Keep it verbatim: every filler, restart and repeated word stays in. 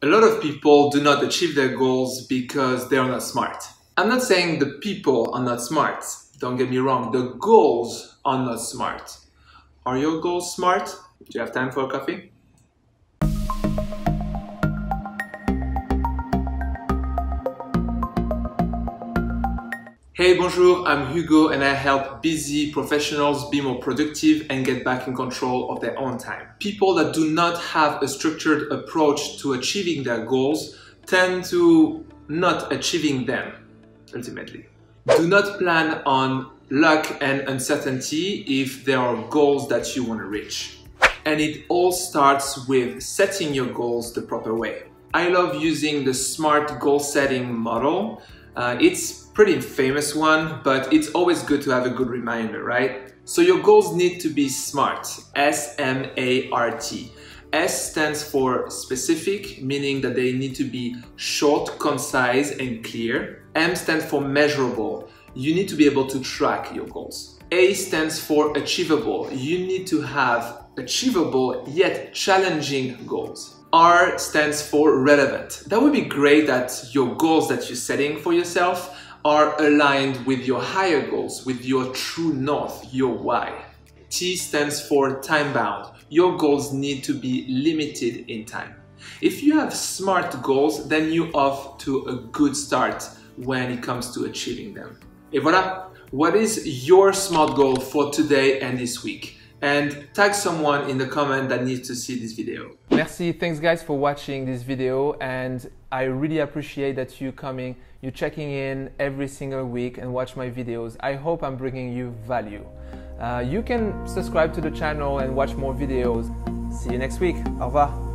A lot of people do not achieve their goals because they are not smart. I'm not saying the people are not smart. Don't get me wrong, the goals are not smart. Are your goals smart? Do you have time for a coffee? Hey, bonjour, I'm Hugo and I help busy professionals be more productive and get back in control of their own time. People that do not have a structured approach to achieving their goals tend to not achieving them, ultimately. Do not plan on luck and uncertainty if there are goals that you want to reach. And it all starts with setting your goals the proper way. I love using the SMART goal setting model. Uh, it's a pretty famous one, but it's always good to have a good reminder, right? So your goals need to be SMART, S M A R T. S stands for specific, meaning that they need to be short, concise, and clear. M stands for measurable. You need to be able to track your goals. A stands for achievable. You need to have achievable yet challenging goals. R stands for relevant. That would be great that your goals that you're setting for yourself are aligned with your higher goals, with your true north, your why. T stands for time-bound. Your goals need to be limited in time. If you have SMART goals, then you're off to a good start when it comes to achieving them. Et voilà! What is your SMART goal for today and this week? And tag someone in the comment that needs to see this video. Merci, thanks guys for watching this video, and I really appreciate that you coming, you checking in every single week and watch my videos. I hope I'm bringing you value. Uh, you can subscribe to the channel and watch more videos. See you next week. Au revoir.